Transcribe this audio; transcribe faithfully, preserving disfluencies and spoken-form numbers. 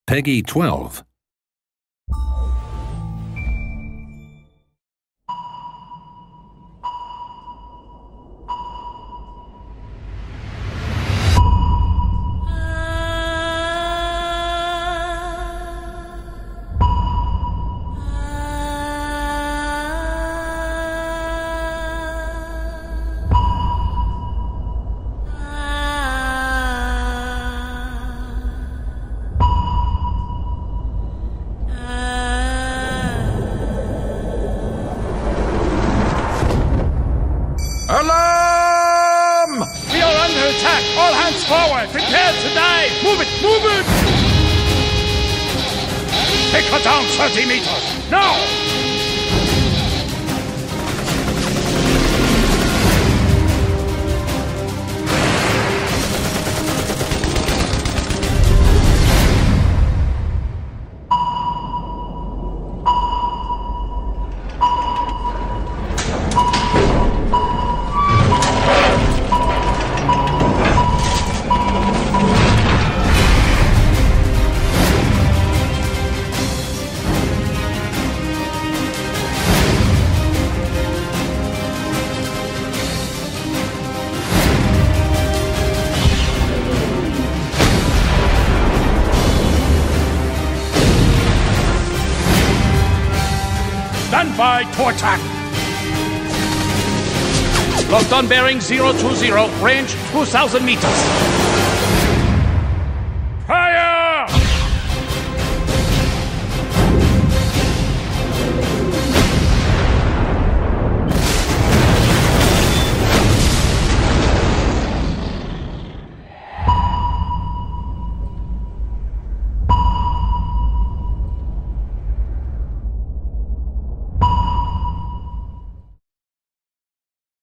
Peggy twelve. Alarm! We are under attack! All hands forward! Prepare to dive! Move it! Move it! Take her down thirty meters! Now! Stand by to attack! Locked on bearing zero two zero, range two thousand meters.